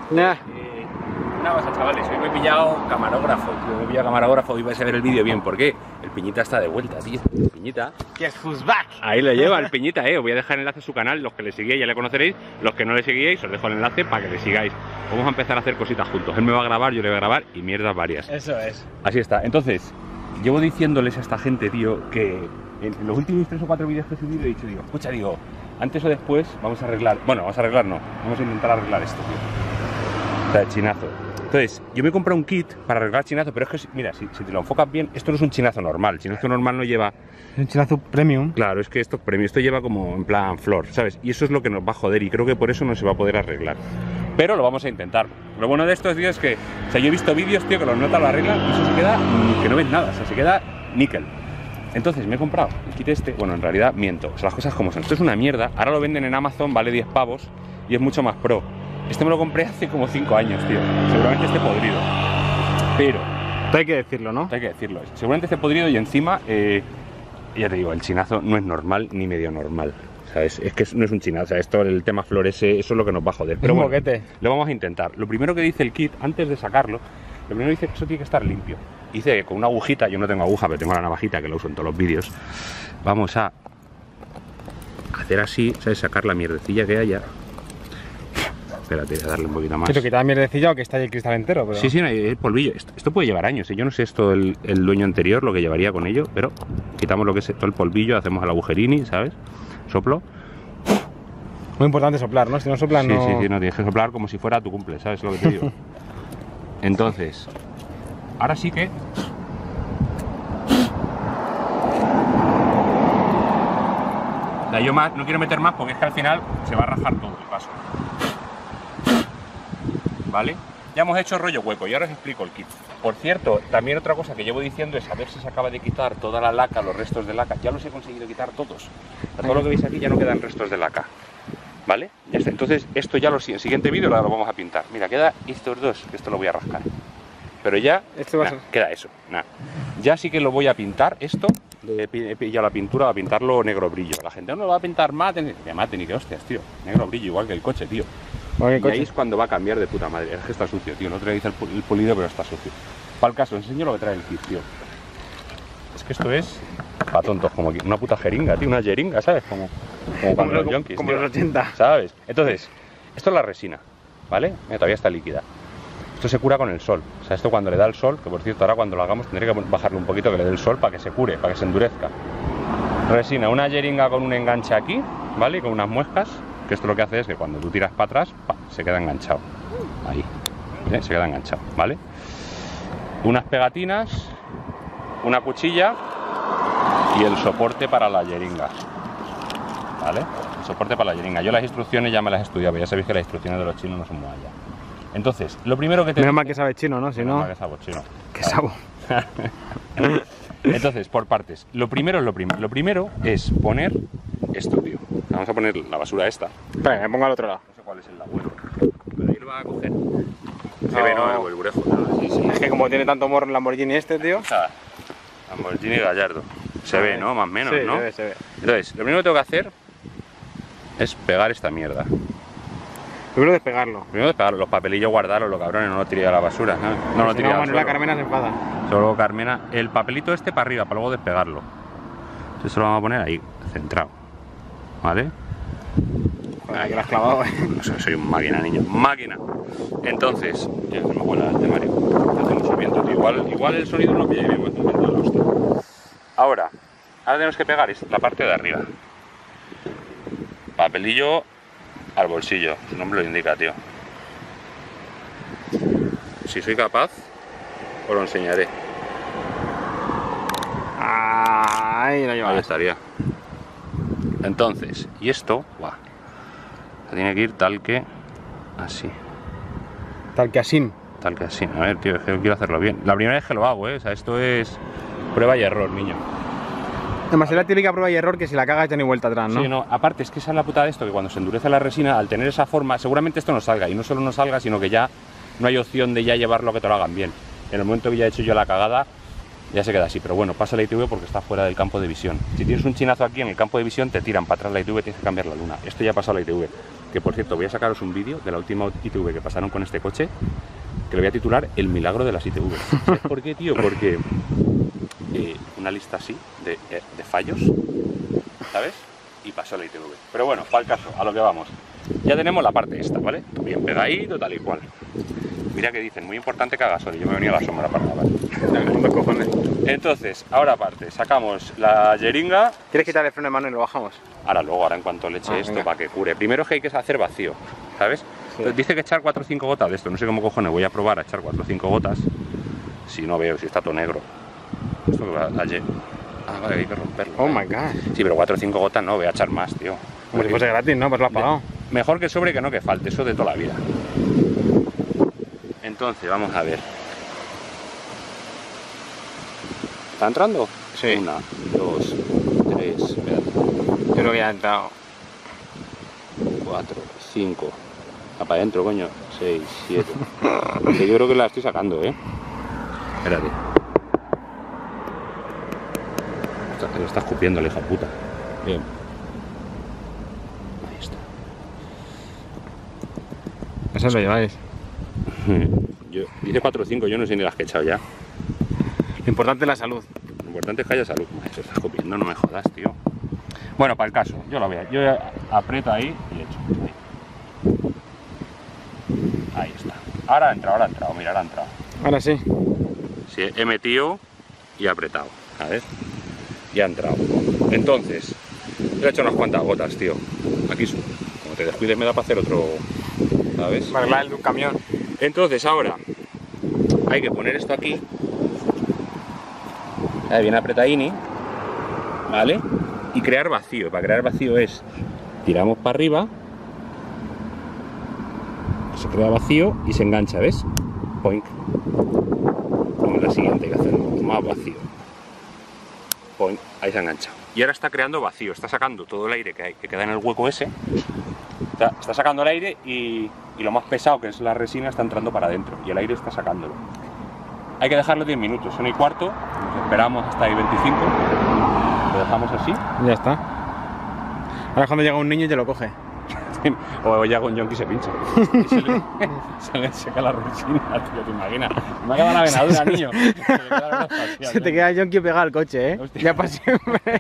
Una cosa, chavales, hoy me he pillado camarógrafo, tío. Me he pillado camarógrafo y vais a ver el vídeo bien. ¿Por qué? El Piñita está de vuelta, tío. El Piñita. Guess who's back. Ahí lo lleva el Piñita, Os voy a dejar el enlace a su canal. Los que le seguíais ya le conoceréis. Los que no le seguíais, os dejo el enlace para que le sigáis. Vamos a empezar a hacer cositas juntos. Él me va a grabar, yo le voy a grabar y mierdas varias. Eso es. Así está. Entonces, llevo diciéndoles a esta gente, tío, que en los últimos 3 o 4 vídeos que he subido he dicho, digo, escucha, digo, antes o después vamos a arreglar. Bueno, vamos a arreglar, no. Vamos a intentar arreglar esto, tío. O sea, el chinazo. Entonces, yo me he comprado un kit para arreglar chinazo, pero es que, mira, si te lo enfocas bien, esto no es un chinazo normal. El chinazo normal no lleva... Es un chinazo premium. Claro, es que esto es premium, esto lleva como en plan flor, ¿sabes? Y eso es lo que nos va a joder y creo que por eso no se va a poder arreglar. Pero lo vamos a intentar. Lo bueno de estos días es que, o sea, yo he visto vídeos, tío, que los notas lo arreglan y eso se queda, que no ves nada, o sea, se queda níquel. Entonces me he comprado el kit este, bueno, en realidad miento, o sea, las cosas como son. Esto es una mierda, ahora lo venden en Amazon, vale 10 pavos y es mucho más pro. Este me lo compré hace como 5 años, tío. Seguramente esté podrido. Pero... Hay que decirlo, ¿no? Hay que decirlo. Seguramente esté podrido y encima, ya te digo, el chinazo no es normal ni medio normal. ¿Sabes? Es que no es un chinazo. O sea, esto, el tema florece, eso es lo que nos va a joder. Pero un bueno, boquete. Lo vamos a intentar. Lo primero que dice el kit, antes de sacarlo, lo primero dice que eso tiene que estar limpio. Dice que con una agujita, yo no tengo aguja, pero tengo la navajita que la uso en todos los vídeos. Vamos a hacer así, ¿sabes? Sacar la mierdecilla que haya. Espérate, voy a darle un poquito más. Quiero quitar mierdecilla o que está ahí el cristal entero, pero... Sí, sí, no, el polvillo. Esto puede llevar años. Yo no sé esto el dueño anterior lo que llevaría con ello, pero quitamos lo que es todo el polvillo, hacemos el agujerini, ¿sabes? Soplo. Muy importante soplar, ¿no? Si no soplas, sí, no... Sí, no tienes que soplar como si fuera tu cumple, ¿sabes lo que te digo? Entonces, ahora sí que... O sea, yo más, no quiero meter más porque es que al final se va a rajar todo el paso. ¿Vale? Ya hemos hecho rollo hueco y ahora os explico el kit. Por cierto, también otra cosa que llevo diciendo es a ver si se acaba de quitar toda la laca, los restos de laca. Ya los he conseguido quitar todos. Todo lo que veis aquí ya no quedan restos de laca. ¿Vale? Ya está. Entonces, esto ya en el siguiente vídeo lo vamos a pintar. Mira, queda estos dos, que esto lo voy a rascar. Pero ya, Esto va a ser... queda eso. Nah. Ya sí que lo voy a pintar, esto. He pillado la pintura, va a pintarlo negro brillo. La gente no lo va a pintar mate, que mate ni que hostias, tío. Negro brillo, igual que el coche, tío. Y ahí es cuando va a cambiar de puta madre. Es que está sucio, tío. No te dice el pulido, pero está sucio. Para el caso, enseño lo que trae el kit, tío. Es que esto es para tontos, como una puta jeringa, tío. Una jeringa, ¿sabes? Como cuando los yonkis, como tío, los 80. ¿sabes? Entonces, esto es la resina, ¿vale? Mira, todavía está líquida. Esto se cura con el sol. O sea, esto cuando le da el sol, que por cierto ahora cuando lo hagamos tendré que bajarle un poquito que le dé el sol para que se cure, para que se endurezca. Resina, una jeringa con un enganche aquí, ¿vale? Y con unas muescas. Que esto lo que hace es que cuando tú tiras para atrás, se queda enganchado. Ahí. Se queda enganchado, ¿vale? Unas pegatinas, una cuchilla y el soporte para la jeringa. ¿Vale? El soporte para la jeringa. Yo las instrucciones ya me las he estudiado, pero ya sabéis que las instrucciones de los chinos no son muy allá. Entonces, lo primero que te... Menos mal que sabe chino, ¿no? Si no... Menos mal que sabo chino. Que sabo. Entonces, por partes. Lo primero es lo primero. Lo primero es poner esto, tío. Vamos a poner la basura esta. Espera, me pongo al otro lado. No sé cuál es el abuelo. Pero ahí lo van a coger. Se ve, ¿no? El burejo. Sí, sí. Es que como tiene tanto morro el Lamborghini este, tío... Lamborghini Gallardo. Se ve, ¿no? Más o menos, sí, ¿no? Se ve. Entonces, lo primero que tengo que hacer es pegar esta mierda. Primero despegarlo. Primero despegarlo, los papelillos guardarlos, los cabrones, no lo tiré a la basura. No lo tiré a la basura. La Carmena se enfada. Solo Carmena, el papelito este para arriba, para luego despegarlo. Entonces eso lo vamos a poner ahí, centrado. ¿Vale? Joder, que lo has clavado, No sé, soy un máquina, niño. ¡Máquina! Entonces, ya se me vuela el temario. Hace mucho viento, tío. Igual el sonido no pilla bien, porque hace un viento de la hostia. Ahora tenemos que pegar la parte de arriba. Papelillo al bolsillo, su nombre lo indica, tío. Si soy capaz, os lo enseñaré. Ahí lo llevas. Ahí estaría. Entonces, y esto, ¡buah! Tiene que ir tal que así. Tal que así. Tal que así. A ver, tío, es que quiero hacerlo bien. La primera vez que lo hago, O sea, esto es prueba y error, niño. Además, es la típica prueba y error que si la cagas ya ni vuelta atrás, ¿no? Sí, no. Aparte, es que esa es la putada de esto, que cuando se endurece la resina, al tener esa forma, seguramente esto no salga. Y no solo no salga, sino que ya no hay opción de ya llevarlo a que te lo hagan bien. En el momento que ya he hecho yo la cagada, ya se queda así. Pero bueno, pasa la ITV porque está fuera del campo de visión. Si tienes un chinazo aquí en el campo de visión, te tiran para atrás la ITV, tienes que cambiar la luna. Esto ya ha pasado la ITV. que por cierto voy a sacaros un vídeo de la última ITV que pasaron con este coche, que lo voy a titular El milagro de las ITV. ¿Sabes por qué, tío? Porque una lista así de fallos, ¿sabes? Y pasó la ITV. Pero bueno, para el caso, a lo que vamos. Ya tenemos la parte esta, ¿vale? Bien pegadito, tal y cual. Mira que dicen, muy importante que haga sol. Yo me venía a la sombra para grabar. Entonces, ahora aparte, sacamos la jeringa. ¿Quieres quitar el freno de mano y lo bajamos? Ahora en cuanto le eche esto, venga, para que cure. Primero es que hay que hacer vacío, ¿sabes? Sí. Entonces, dice que echar 4 o 5 gotas de esto. No sé cómo cojones voy a probar a echar 4 o 5 gotas. Si no veo, si está todo negro. Esto que va ayer. Ah, vale, hay que romperlo. Oh my god. Sí, pero 4 o 5 gotas no, voy a echar más, tío. Como si fuese gratis, ¿no? Pues lo has pagado. Mejor que sobre que no que falte, eso de toda la vida. Entonces, vamos a ver. ¿Está entrando? Sí. 1, 2, 3, espérate. Yo creo que ya ha entrado. 4, 5. Va para adentro, coño. 6, 7. Que yo creo que la estoy sacando, ¿eh? Espérate. Lo está escupiendo la hija puta. Bien. Ahí está. Eso lo lleváis. Dice 4 o 5, yo no sé ni las que he echado ya. Lo importante es la salud. Lo importante es que haya salud. Se está escupiendo, no me jodas, tío. Bueno, para el caso, yo lo veo. Yo aprieto ahí y echo. Ahí está. Ahora ha entrado, mira, ahora ha entrado. Ahora sí. Sí, he metido y he apretado. A ver. Y ha entrado. Entonces, le he hecho unas cuantas gotas, tío. Aquí, como te descuides, me da para hacer otro. ¿Sabes? Para arreglar el de un camión. Entonces, ahora hay que poner esto aquí. Bien apretadini, ¿vale? Y crear vacío. Para crear vacío es tiramos para arriba, se crea vacío y se engancha, ¿ves? Poink. Como la siguiente, hay que hacerlo más vacío. Poink. Ahí se ha enganchado. Y ahora está creando vacío, está sacando todo el aire que queda en el hueco ese. Está sacando el aire y lo más pesado, que es la resina, está entrando para adentro. Y el aire está sacándolo. Hay que dejarlo 10 minutos, 1 y cuarto, nos esperamos hasta ahí 25, lo dejamos así. Ya está. Ahora cuando llega un niño y te lo coge. O ya con Yonki se pincha. Y se le seca la resina, tío, te imaginas. Me acaba la venadura, niño. Se te queda el Yonki pegado al coche, ¿eh? Hostia. Ya para siempre.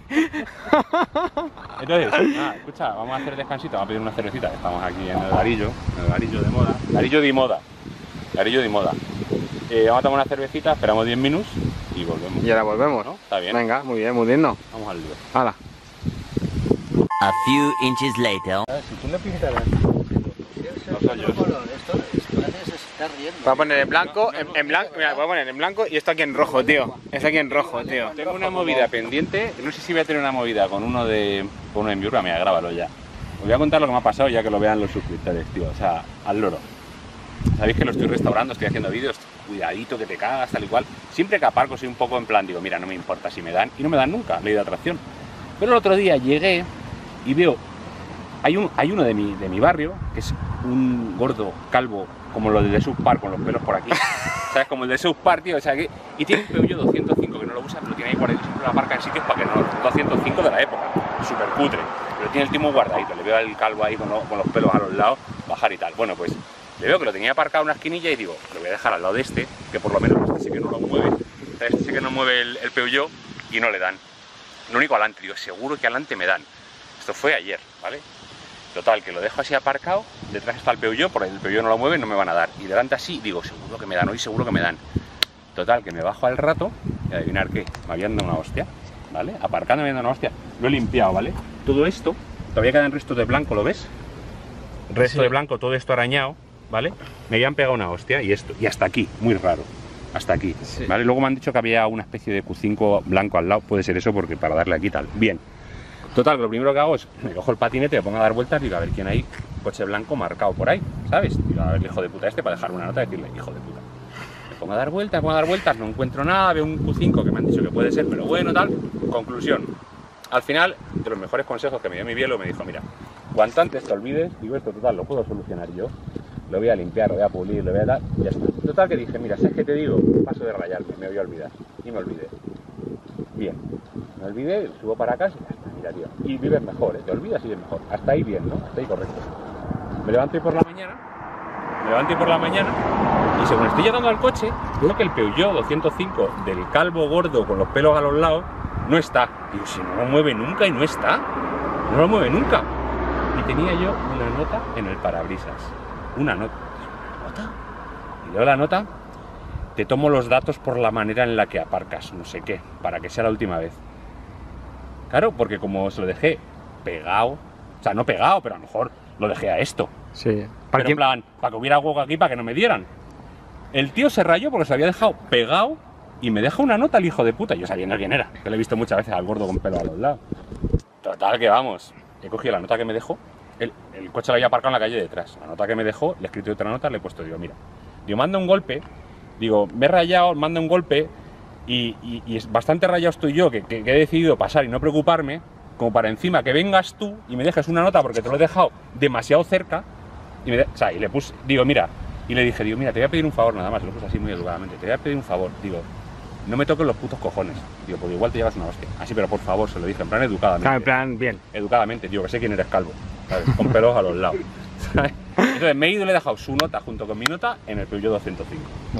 Entonces, escucha, vamos a hacer descansito, vamos a pedir una cervecita, que estamos aquí en el Garillo de moda. Garillo de moda. Vamos a tomar una cervecita, esperamos 10 minutos y volvemos. Y ahora volvemos, ¿No? Está bien. Venga, muy bien, muy digno. Vamos al lío. Hala. A few inches later. Si tú le pintas No soy yo. voy a poner en blanco, en blanco, mira, voy a poner en blanco y esto aquí en rojo, tío. Esto aquí en rojo, tío. Tengo una movida pendiente, no sé si voy a tener una movida con uno de Miurga, mira, grábalo ya. Os voy a contar lo que me ha pasado ya que lo vean los suscriptores, tío, o sea, al loro. Sabéis que lo estoy restaurando, estoy haciendo vídeos, cuidadito que te cagas, tal y cual. Siempre que aparco soy un poco en plan, digo, mira, no me importa si me dan, y no me dan nunca, ley de atracción. Pero el otro día llegué y veo, hay uno de mi barrio, que es un gordo, calvo, como lo de South Park, con los pelos por aquí. ¿Sabes? Como el de South Park, tío, o sea, que, y tiene un Peugeot 205 que no lo usa, pero tiene ahí guardadito, siempre la marca en sitios para que no, 205 de la época, súper cutre, pero tiene el timo guardadito, le veo al calvo ahí con los pelos a los lados, bajar y tal. Bueno, pues le veo que lo tenía aparcado en una esquinilla y digo, lo voy a dejar al lado de este, que por lo menos este sí que no lo mueve, este sí que no mueve el Peugeot y no le dan. Lo único adelante, digo, seguro que adelante me dan. Esto fue ayer, ¿vale? Total, que lo dejo así aparcado, detrás está el Peugeot, por ahí el Peugeot no lo mueve, no me van a dar. Y delante así, digo, seguro que me dan, hoy seguro que me dan. Total, que me bajo al rato y adivinar qué, me habían dado una hostia, ¿vale? Aparcando me habían dado una hostia, lo he limpiado, ¿vale? Todo esto, todavía quedan restos de blanco, ¿lo ves? Resto de blanco, todo esto arañado, ¿vale? Me habían pegado una hostia y esto, y hasta aquí, muy raro. Hasta aquí, ¿vale? Luego me han dicho que había una especie de Q5 blanco al lado, puede ser eso porque para darle aquí tal. Bien. Total, lo primero que hago es, me cojo el patinete, me pongo a dar vueltas y digo, a ver quién hay, coche blanco marcado por ahí, ¿sabes? Digo, a ver el hijo de puta este para dejar una nota y decirle, hijo de puta. Me pongo a dar vueltas, no encuentro nada, veo un Q5 que me han dicho que puede ser, pero bueno, tal. Conclusión. Al final, de los mejores consejos que me dio mi bielo, me dijo, mira, cuanto antes te olvides, digo, esto total, lo puedo solucionar yo. Lo voy a limpiar, lo voy a pulir, lo voy a dar, y ya está. Total que dije, mira, ¿sabes qué te digo? Paso de rayarme, me voy a olvidar. Y me olvidé. Bien. Me olvidé, subo para casa y ya está, mira, tío. Y vives mejor, te olvidas y vives mejor. Hasta ahí bien, ¿no? Hasta ahí correcto. me levanto hoy por la mañana, y según estoy llegando al coche, veo que el Peugeot 205 del calvo gordo con los pelos a los lados no está. Digo, si no lo mueve nunca y no está, no lo mueve nunca. Y tenía yo una nota en el parabrisas. Una nota. ¿Nota? Y leo la nota, te tomo los datos por la manera en la que aparcas, no sé qué, para que sea la última vez. Claro, porque como se lo dejé pegado, o sea, no pegado, pero a lo mejor lo dejé a esto. Sí. Pero en plan, para que hubiera hueco aquí para que no me dieran. El tío se rayó porque se había dejado pegado y me deja una nota el hijo de puta. Yo sabiendo quién era, que lo he visto muchas veces al gordo con pelo a los lados. Total, que vamos. He cogido la nota que me dejó. El coche lo había aparcado en la calle detrás. La nota que me dejó, le he escrito otra nota, le he puesto, digo, mira, digo, manda un golpe. Digo, me he rayado, manda un golpe. Y es bastante rayado estoy yo, que he decidido pasar y no preocuparme, como para encima que vengas tú y me dejes una nota porque te lo he dejado demasiado cerca. Y le puse, digo, mira, y le dije, digo, mira, te voy a pedir un favor nada más, lo puse así muy educadamente, te voy a pedir un favor, digo, no me toques los putos cojones, digo, porque igual te llevas una hostia. Así, pero por favor, se lo dije, en plan educadamente. Claro, en plan, bien. Educadamente, digo, que sé quién eres calvo, ¿sabes? Con pelos a los lados. ¿Sabes? Entonces me he ido y le he dejado su nota junto con mi nota en el Peugeot 205.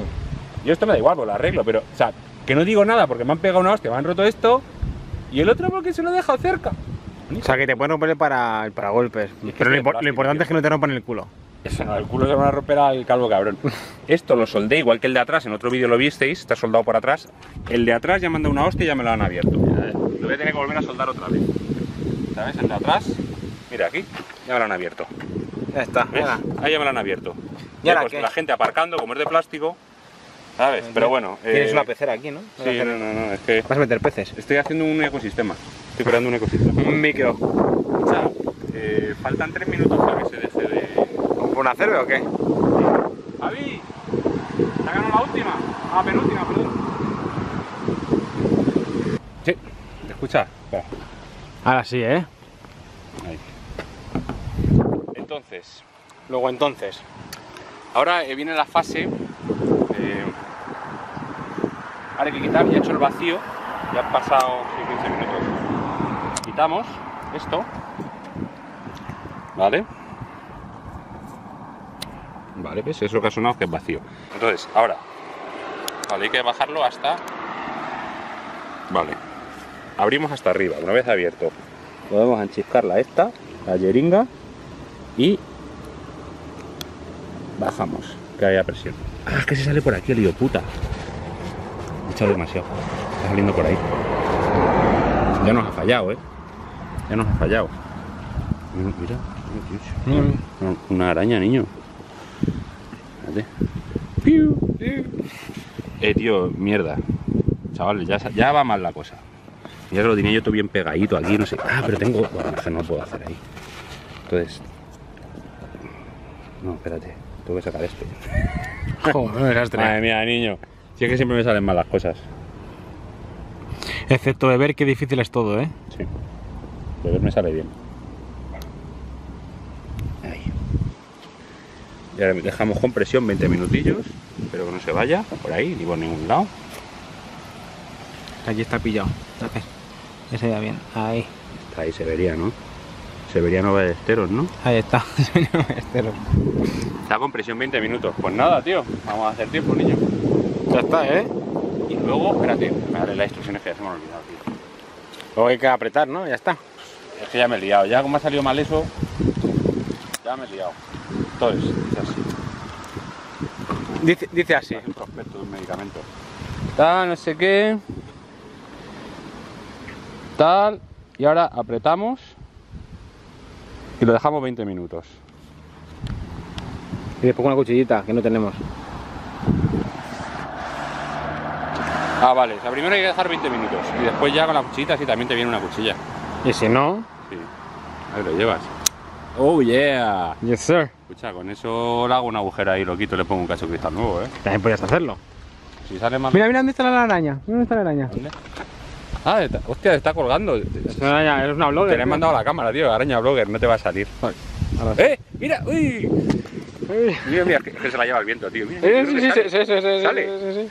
Y esto me da igual, pues lo arreglo, pero, o sea, que no digo nada porque me han pegado una hostia, me han roto esto, y el otro porque se lo he dejado cerca. O sea, que te pueden romper el paragolpes. Pero lo importante es que no te rompan el culo. Eso no, el culo se van a romper al calvo cabrón. Esto lo soldé igual que el de atrás, en otro vídeo lo visteis, está soldado por atrás. El de atrás ya me han dado una hostia y ya me lo han abierto. Lo voy a tener que volver a soldar otra vez. ¿Sabes? El de atrás, mira aquí, ya me lo han abierto. Ya está. ¿Ves? Ahí ya me lo han abierto. ¿Y ahora pues qué? la gente aparcando, como es de plástico, ¿sabes? Pero bueno. Tienes una pecera aquí, ¿no? Sí, no, es que Vas a meter peces. estoy haciendo un ecosistema. Estoy creando un ecosistema. Un micro. Escucha, faltan 3 minutos para que se deje de... ¿Una cerve o qué? Javi, ¿te ha ganado la última? Ah, penúltima, perdón. Sí, ¿te escuchas? Espera. Ahora sí, ¿eh? Ahí. Entonces, Entonces. ahora viene la fase. Ahora hay que quitar, ya he hecho el vacío, ya han pasado 15 minutos. Quitamos esto, ¿vale? Vale, ¿ves? Es lo que ha sonado, que es vacío. Entonces, ahora, vale, hay que bajarlo hasta... Vale, abrimos hasta arriba, una vez abierto. Podemos enchiscarla esta, la jeringa, y bajamos, que haya presión. Ah, es que se sale por aquí el lío puta. He echado demasiado, está saliendo por ahí. Ya nos ha fallado, ya nos ha fallado. Mira, una araña, niño. Tío, mierda. Chaval, ya va mal la cosa. Ya que lo tenía yo todo bien pegadito aquí, no sé. Ah, pero tengo... Bueno, es que no lo puedo hacer ahí. Entonces... No, espérate. Tengo que sacar esto. Joder, desastre. Madre mía, niño. Si es que siempre me salen mal las cosas. Excepto beber, qué difícil es todo, ¿eh? Sí. Beber me sale bien. Ahí. Y ahora dejamos con presión 20 minutillos. Espero que no se vaya por ahí, ni por ningún lado. Aquí está pillado. Que se vea bien. Ahí. Ahí se vería, ¿no? Se vería Nueva de Esteros, ¿no? Ahí está. Está con presión 20 minutos. Pues nada, tío. Vamos a hacer tiempo, niño. Ya está, ¿eh? Y luego, espérate, me daré las instrucciones que ya se me han olvidado, tío. Luego hay que apretar, ¿no? Ya está. Es que ya me he liado. Ya como ha salido mal eso, ya me he liado. Entonces, dice así. Dice así. Es un prospecto de un medicamento. Tal, no sé qué. Tal. Y ahora apretamos. Y lo dejamos 20 minutos. Y después con una cuchillita, que no tenemos. Ah, vale. O sea, primero hay que dejar 20 minutos. Y después ya con la cuchillita, sí, también te viene una cuchilla. Y si no... Sí. Ahí lo llevas. Oh, yeah. Yes, sir. Escucha, con eso le hago un agujero ahí, lo quito y le pongo un cacho de cristal nuevo, ¿eh? También podías hacerlo. Si sale mal... Mira, mira dónde está la araña. Mira dónde está la araña. ¿Dónde? Ah, hostia, está colgando. Es una araña, es una blogger. Te le he mandado a la cámara, tío. Araña blogger, no te va a salir. Mira, uy. Mira, mira, que se la lleva el viento, tío. Mira, Sí. Sale.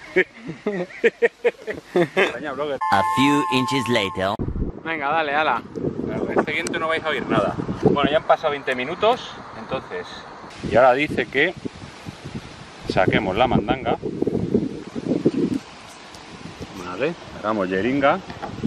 Araña blogger. A few inches later. Venga, dale, ala. Claro, en este viento no vais a oír nada. Bueno, ya han pasado 20 minutos. Entonces, y ahora dice que saquemos la mandanga. Vale, hagamos jeringa.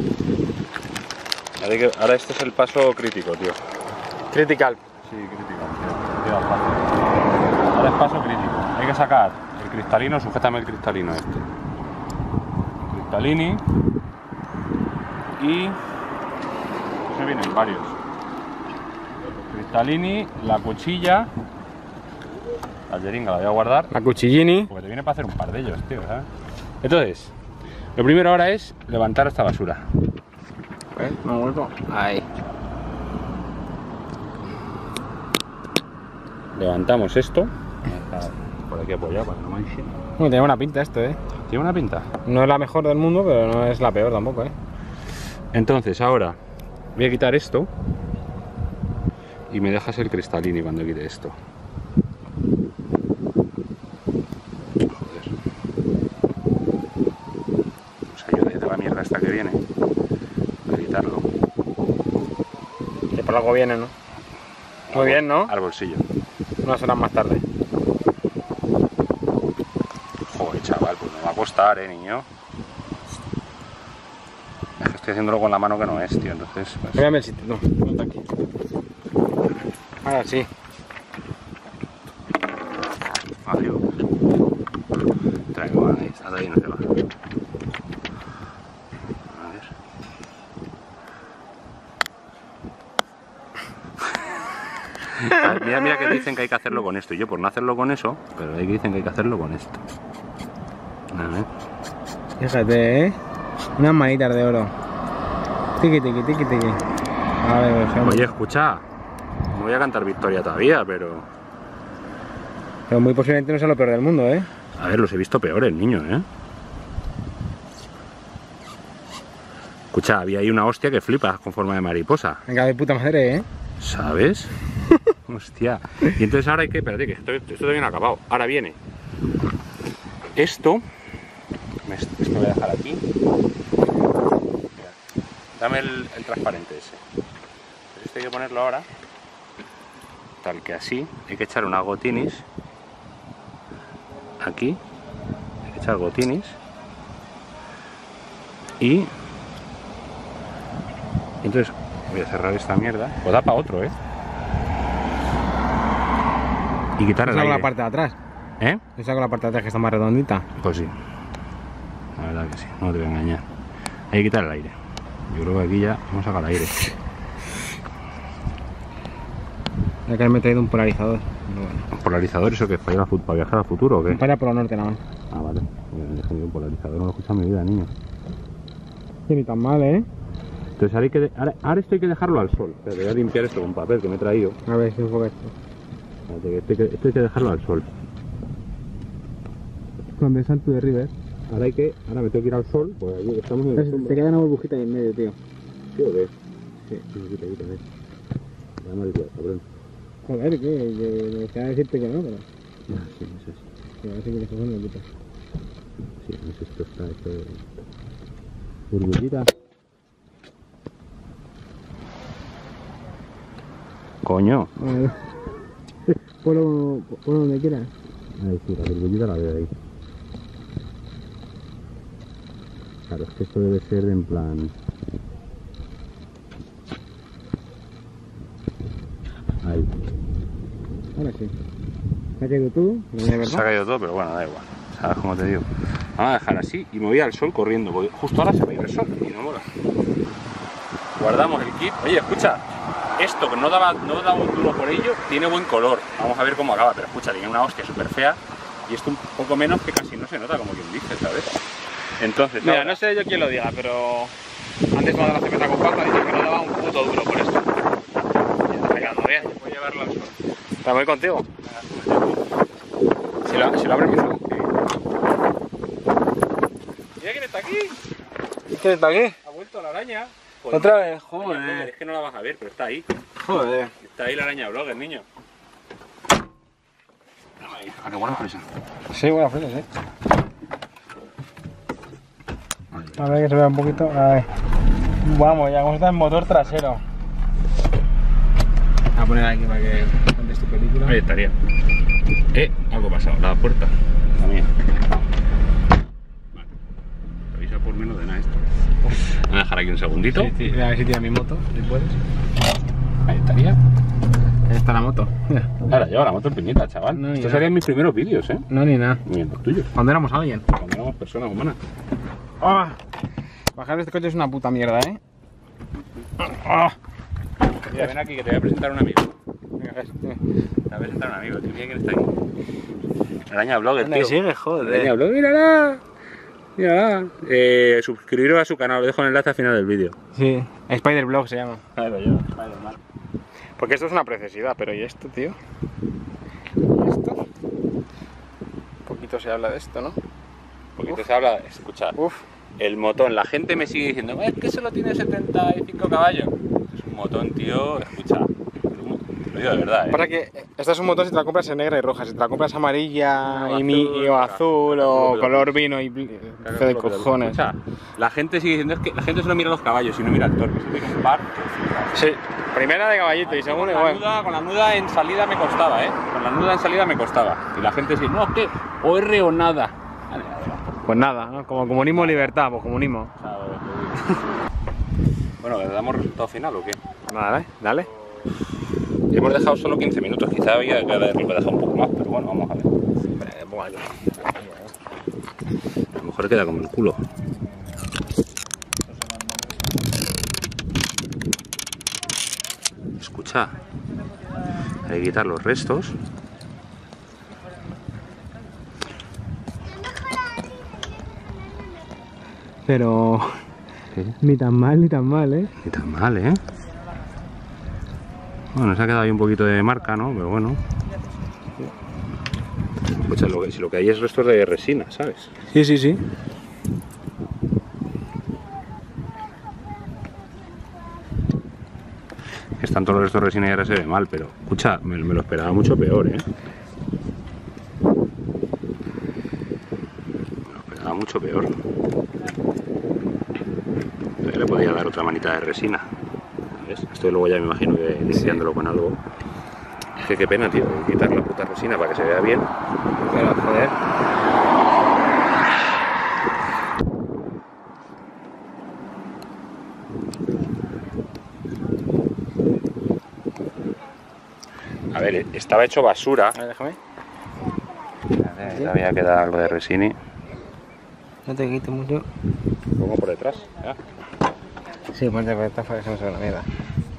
Ahora este es el paso crítico, tío. Critical. Sí, crítico. Ahora es paso crítico. Hay que sacar el cristalino, sujétame el cristalino este. Cristalini. Y... se vienen varios. Cristalini, la cuchilla. La jeringa la voy a guardar. La cuchillini. Porque te viene para hacer un par de ellos, tío, ¿sabes? Entonces, lo primero ahora es levantar esta basura. Me ha vuelto. Ahí. Levantamos esto. Por aquí apoyado para que no manche. Bueno, tiene buena pinta esto, Tiene una pinta. No es la mejor del mundo, pero no es la peor tampoco, Entonces ahora voy a quitar esto. Y me dejas el cristalini cuando quite esto. Joder. Nos ayuda de la mierda esta que viene. Voy a quitarlo. Que por algo viene, ¿no? Muy bien, ¿no? Al bolsillo. Unas horas más tarde. Joder, chaval, pues me va a costar, niño. Es que estoy haciéndolo con la mano que no es, tío, entonces... Pues... Mírame el sitio, no, ponte aquí. Ahora sí. Adiós. Traigo, ahí, está ahí, no se va. A ver. Mira que dicen que hay que hacerlo con esto. Y yo por no hacerlo con eso, pero hay que dicen que hay que hacerlo con esto. A ver. Fíjate, unas manitas de oro. Tiki tiki tiki tiki. A ver, Oye, escucha. No voy a cantar victoria todavía, pero muy posiblemente no sea lo peor del mundo, a ver, los he visto peores, niño, Escucha, había ahí una hostia que flipas con forma de mariposa. Venga, de puta madre, ¿Sabes? Hostia. Y entonces ahora hay que... Espérate, que esto todavía no ha acabado. Ahora viene esto. Esto lo voy a dejar aquí. Mira, dame el transparente ese. Pero esto hay que ponerlo ahora. Tal que así. Hay que echar unas gotinis. Aquí. Hay que echar gotinis. Y... entonces voy a cerrar esta mierda. Pues da para otro, Y quitar el aire. con la parte de atrás. Esa con la parte de atrás que está más redondita. Pues sí. La verdad que sí, no te voy a engañar. Hay que quitar el aire. Yo creo que aquí ya vamos a sacar aire. Hay que haberme traído un polarizador. Bueno. ¿Un polarizador? ¿Eso que para viajar al futuro o qué? Para por el norte nada más. Ah, vale. Un polarizador no lo he escuchado en mi vida, niño. Sí, ni tan mal, Entonces ahora esto hay que dejarlo al sol. Espérate, voy a limpiar esto con papel que me he traído. A ver si enfoca esto. Espérate, esto hay que dejarlo al sol. Cuando es Santo de River. Ahora me tengo que ir al sol, pues aquí estamos en el Te queda una burbujita ahí en medio, tío. ¿Sí o qué? Sí, quita. Vamos a ver, cabrón. Joder, que me queda decirte que no, pero... Ah, sí, eso sí. Que a ver si me dejas una quita. Sí, no sé, esto está hecho de... burbujita. Coño. Bueno, ponlo donde quieras. Ahí sí, la burbujita la veo ahí. Claro, es que esto debe ser de en plan... Ahí. Ahora sí. ¿Se ha caído todo? Se ha caído todo, pero bueno, da igual. ¿Sabes cómo te digo? Vamos a dejar así y me voy al sol corriendo, porque justo ahora se va a ir el sol y no mola. Guardamos el kit. Oye, escucha, esto que no daba un duro por ello, tiene buen color. Vamos a ver cómo acaba, pero escucha, tiene una hostia súper fea y esto un poco menos que casi no se nota, como quien dice, ¿sabes? Entonces, mira, no sé yo quién lo diga, pero antes cuando la cerveza con papa dije que no daba un puto duro por esto. Y está quedando bien. voy a llevarlo al sol. ¿Te voy contigo? Si lo abres, me subo. Mira quién está aquí. ¿Quién está aquí? Ha vuelto la araña. ¿Otra vez? Joder. Joder. Es que no la vas a ver, pero está ahí. Joder. Está ahí la araña blogger, niño. ¿A qué buena presa? Sí, buena fresa, sí. A ver que se vea un poquito. A ver. Vamos, ya como está el motor trasero. Voy a poner aquí para que contes tu película. Ahí estaría. Algo pasado, la puerta. La mía. Vale. Revisa por menos de nada esto. Voy a dejar aquí un segundito. Sí, a ver si tira mi moto, si puedes. Ahí estaría. Ahí está la moto. Ahora lleva la moto en piñita, chaval. No, Estos ya. serían mis primeros vídeos, No, ni nada. Ni en los tuyos. Cuando éramos alguien. Cuando éramos personas humanas. ¡Ah! Bajar de este coche es una puta mierda, ¿eh? ¡Ah! Mira, ven aquí que te voy a presentar a un amigo. Venga, Te voy a presentar a un amigo, tío. Mira quién está aquí. Araña Blogger, Anda, tío. sigue, joder. Araña Blogger, mírala. Mírala. Suscribiros a su canal, os dejo el enlace al final del vídeo. Sí, Spider Blog se llama. Claro, yo. Spider-Man. Porque esto es una preciosidad, pero ¿y esto, tío? ¿Y esto? Un poquito se habla de esto, ¿no? Poquito se habla, escucha, Uf. el motón, la gente me sigue diciendo, es que solo tiene 75 caballos. Es un motón, tío, escucha, lo digo de verdad, Para que esta es un motor si te la compras en negra y roja, si te la compras amarilla No, o azul o pero- color vino y de cojones. Escucha, la gente sigue diciendo, es que la gente solo mira los caballos y no mira el torque, si tiene un par. Sí, primera de caballito y segunda igual. Con la nuda en salida me costaba, con la nuda en salida me costaba. Y la gente sigue, no, es que OR o nada. Vale, Pues nada, ¿no? Como comunismo libertad, pues comunismo. Bueno, ¿le damos resultado final o qué? Dale, dale. Hemos dejado solo 15 minutos, quizá había que haberlo dejado un poco más, pero bueno, vamos a ver. Bueno. A lo mejor queda como el culo. Escucha, hay que quitar los restos. Pero ¿Qué? ni tan mal, ¿eh? Ni tan mal, ¿eh? Bueno, se ha quedado ahí un poquito de marca, ¿no? Pero bueno. Escucha, si lo que hay es restos de resina, ¿sabes? Sí, sí, sí. Están todos los restos de resina y ahora se ve mal, pero escucha, me lo esperaba mucho peor, ¿eh? Me lo esperaba mucho peor. Todavía le podía dar otra manita de resina. ¿Ves? Esto luego ya me imagino que limpiándolo con algo. Es que qué pena, tío, hay que quitar la puta resina para que se vea bien. Pero joder. A ver, estaba hecho basura. A ver, déjame. Todavía queda algo de resina. No te quito mucho. Pongo por detrás. ¿Ya? Sí, ponte por esta para que se me salga la mierda.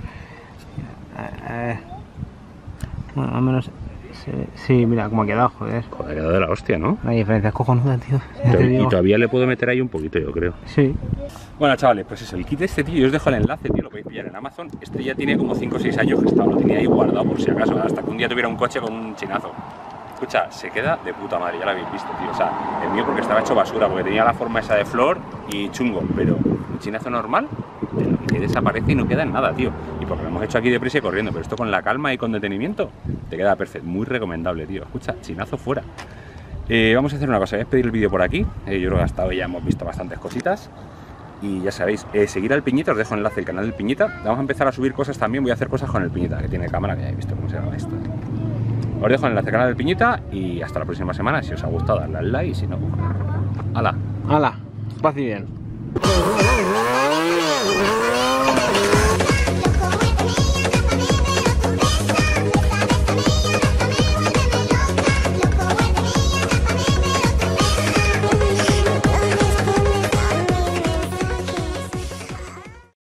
Bueno, al menos. Sí, mira cómo ha quedado, joder. Joder, ha quedado de la hostia, ¿no? La diferencia es cojonuda, tío. Ya te Y digo. todavía le puedo meter ahí un poquito, yo creo. Sí. Bueno, chavales, pues eso, el kit de este tío, yo os dejo el enlace, tío, lo podéis pillar en Amazon. Este ya tiene como 5 o 6 años gestado, lo tenía ahí guardado por si acaso, hasta que un día tuviera un coche con un chinazo. Escucha, se queda de puta madre, ya lo habéis visto, tío. O sea, el mío porque estaba hecho basura, porque tenía la forma esa de flor y chungo, pero un chinazo normal que desaparece y no queda en nada, tío. Y porque lo hemos hecho aquí deprisa y corriendo, pero esto con la calma y con detenimiento, te queda perfecto, muy recomendable, tío. Escucha, chinazo fuera. Vamos a hacer una cosa, voy a despedir el vídeo por aquí. Yo creo que hasta hoy ya hemos visto bastantes cositas. Y ya sabéis, seguir al Piñita, os dejo el enlace del canal del Piñita. Vamos a empezar a subir cosas también, voy a hacer cosas con el Piñita, que tiene cámara, que ya habéis visto cómo se llama esto. Os dejo el enlace del canal del Piñita y hasta la próxima semana. Si os ha gustado, darle al like y si no, ¡hala! ¡Hala! Paz y bien.